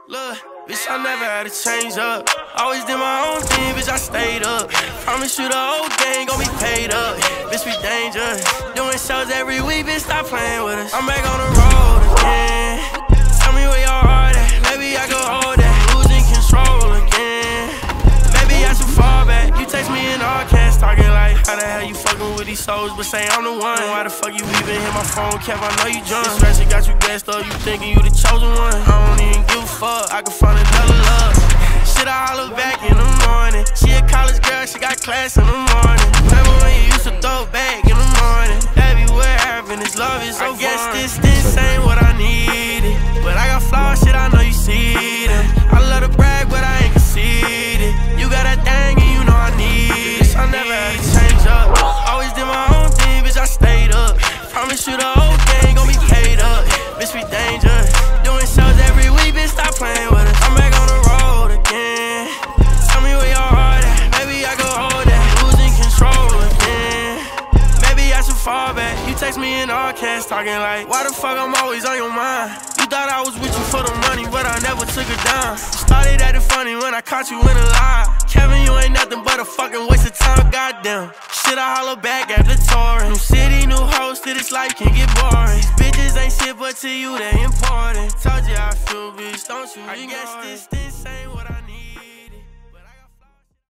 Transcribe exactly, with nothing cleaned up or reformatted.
Look, bitch, I never had to change up. Always did my own thing, bitch, I stayed up. Promise you the whole gang gon' be paid up. Bitch, we dangerous. Doing shows every week, bitch, stop playing with us. I'm back on the road again. Tell me where your heart at. Maybe I can hold that. Losing control again. Maybe I should fall back. You text me in all cash, talking like, how the hell you fucking with these souls, but say I'm the one. Why the fuck you even hit my phone, Kev? I know you drunk. This ratchet got you gassed up. You thinking you the chosen one? I don't even give a fuck. I can find another love. Shit, I holler back in the morning. She a college girl, she got class in the morning. Remember when you used to throw back in the morning? That be what happened. This love is so I guess this this ain't what I needed, but I got flaws, shit, I know you see them. I love to brag, but I ain't conceited. You got that thing and you know I need it. I never had to change up. Always did my own thing, bitch, I stayed up. Promise you the whole gang gon' be paid up. Bitch, we dangerous. Doing shows every week, bitch, stop playing with us. I'm back on the road again. Tell me where your heart at. Maybe I can hold that. Losing control again. Maybe I should fall back. You text me in all cash, talking like, why the fuck I'm always on your mind? You thought I was with you for the money, but I never took it down. You started acting funny when I caught you in a lie. Kevin, you ain't nothing but a fucking waste of time, goddamn. Shit, I holler back after touring. New city, new host, to this life can get boring. These bitches ain't shit, but to you they important. Told you I feel, bitch, don't you? I guess this, this ain't